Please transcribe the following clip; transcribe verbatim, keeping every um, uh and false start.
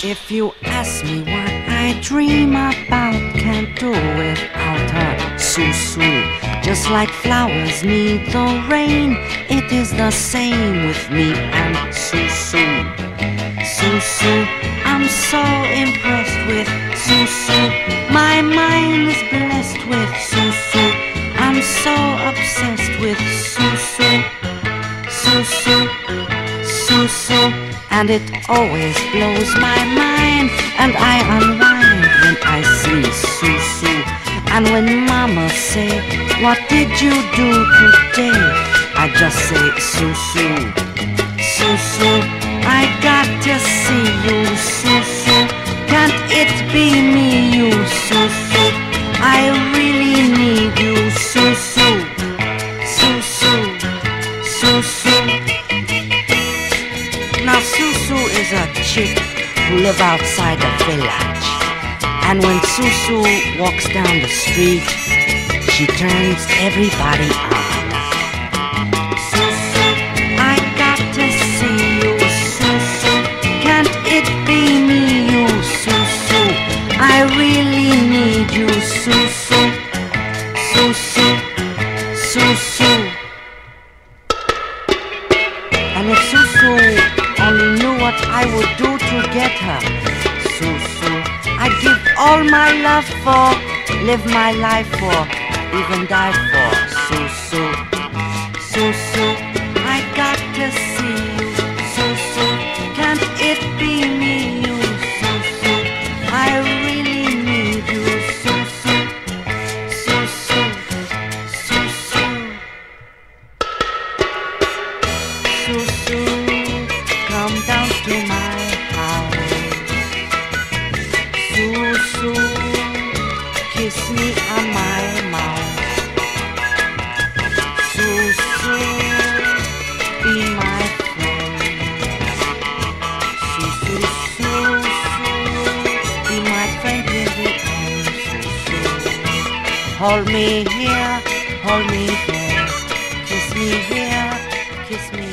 If you ask me what I dream about, can't do without her. Sue-Sue, just like flowers need the rain, it is the same with me and Sue-Sue. Sue-Sue, I'm so impressed with Sue-Sue. My mind is blessed with Sue-Sue. I'm so obsessed with Sue-Sue. Sue-Sue, Sue-Sue, and it always blows my mind, and I unwind when I see Sue-Sue. And when Mama say, what did you do today? I just say, Sue-Sue, Sue-Sue, I got to see you, Sue-Sue. Can't it be me, you, Sue-Sue? I really need you, Sue-Sue, Sue-Sue, Sue-Sue. Now Sue-Sue is a chick who live outside the village, and when Sue-Sue walks down the street, she turns everybody on. Sue-Sue, I got to see you, Sue-Sue. Can't it be me, you, Sue-Sue? I really need you, Sue-Sue, Sue-Sue, Sue-Sue. And if Sue-Sue only knew what I would do to get her, Sue-Sue, I'd give all my love for, live my life for, even die for Sue-Sue. Sue-Sue, I got to see you, Sue-Sue. Can't it be me, you, Sue-Sue? I really need you, Sue-Sue, Sue-Sue, Sue-Sue. Sue-Sue, come down to my house. Sue-Sue, kiss me on my mouth. Sue-Sue, be my friend. Sue-Sue, Sue-Sue, be my friend in the end. Sue-Sue, hold me here, hold me there. Kiss me here, kiss me